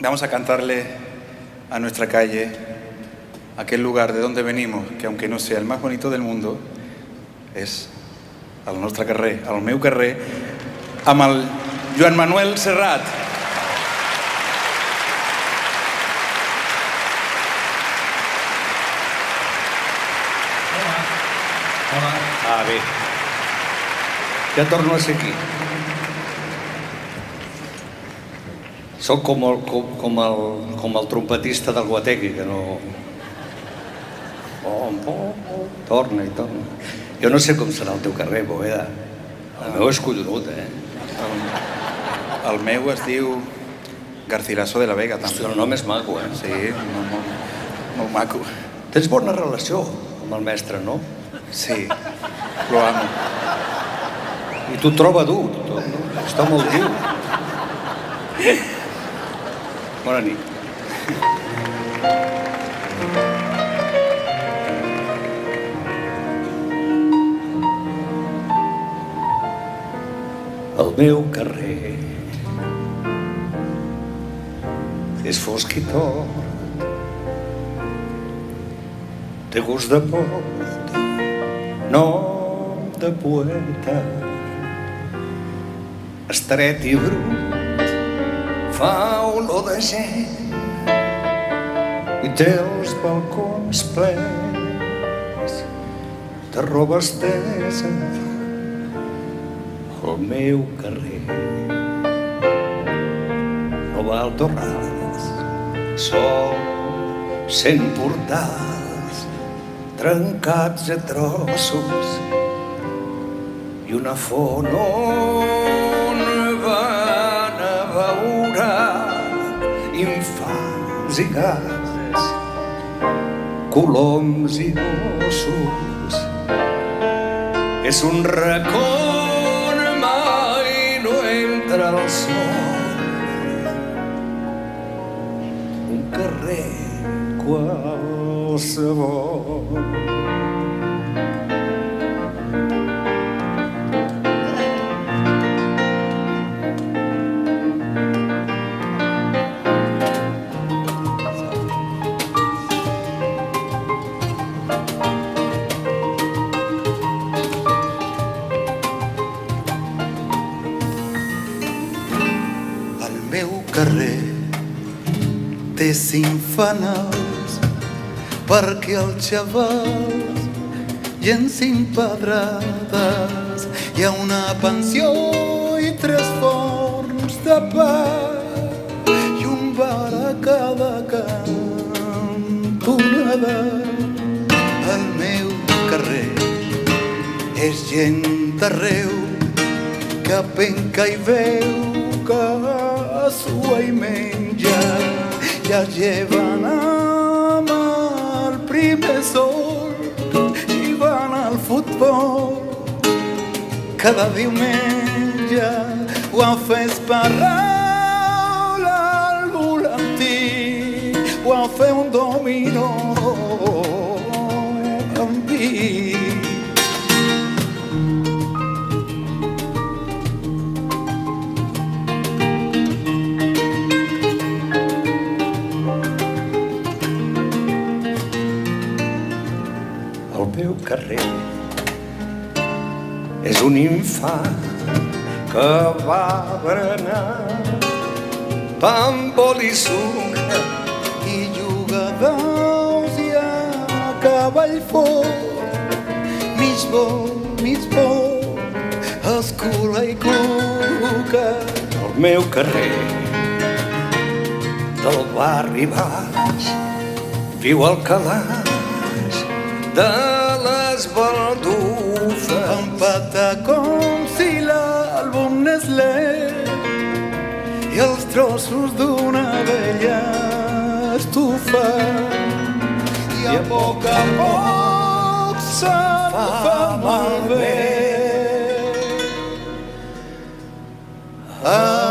Vamos a cantarle a nuestra calle, aquel lugar de donde venimos, que aunque no sea el más bonito del mundo, és el nostre carrer, el meu carrer, amb el Joan Manuel Serrat. Hola. Ah, bé. Ja torno a ser aquí. Soc com el trompetista del Guategui, que no... Torna i torna. Jo no sé com serà el teu carrer, Boveda. El meu és collonut, eh? El meu es diu Garcilaso de la Vega, també. Hosti, el nom és maco, eh? Sí, molt maco. Tens bona relació amb el mestre, no? Sí, lo amo. I t'ho troba dur, tot, no? Està molt dur. Bona nit. El meu carrer és fosc i tort, té gust de pot, nom de poeta, estret i brut, fa olor de gent i té els balcons plens de roba estesa. El meu carrer no val torrades, sol, 100 portals trencats a trossos i una font on van a veure infants i gats, coloms i gossos. És un racó el sol, un carrer qualsevol. Carrer té 5 fanals perquè els xavals llencin pedrades. Hi ha una pensió i 3 forns de pa i un bar a cada cantonada. El meu carrer és gent d'arreu que penca i veu, que sua i menja, ja lleven amb el primer sol i van al futbol cada diumenge, o a fer esparral al volantí, o a fer un dominó amb vi. El meu carrer és un infant que va berenar pa amb oli i sucre i jugadors i a cavall fort, mig bo, escula i cuca. El meu carrer del barri baix viu al calaix de les baldufes, empata com si l'àlbum Nestlé i els trossos d'una vella estufa, i a poc se'n fa malbé.